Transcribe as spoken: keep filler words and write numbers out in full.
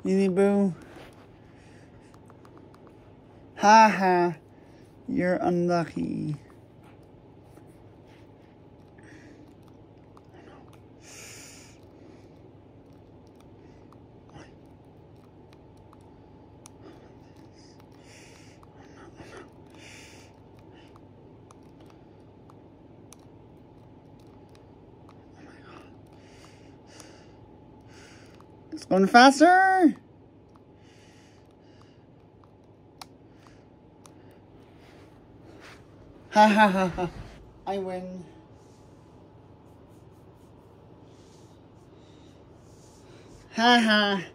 Easy boo. Ha ha. You're unlucky. It's going faster. Ha ha ha ha. I win. Ha ha.